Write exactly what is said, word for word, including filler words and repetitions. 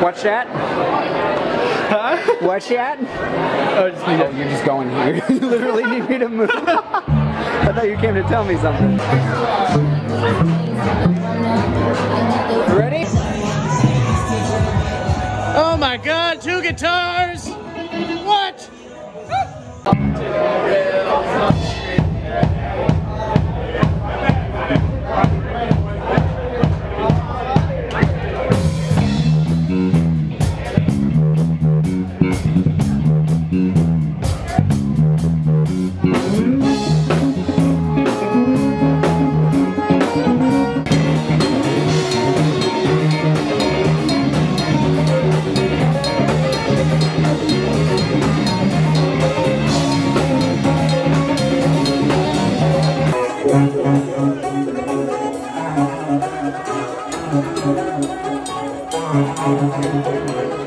What's that? Huh? What's that? Oh, just oh, you're just going here. You literally need me to move. I thought you came to tell me something. Ready? Oh my god, two guitars! What? Thank you.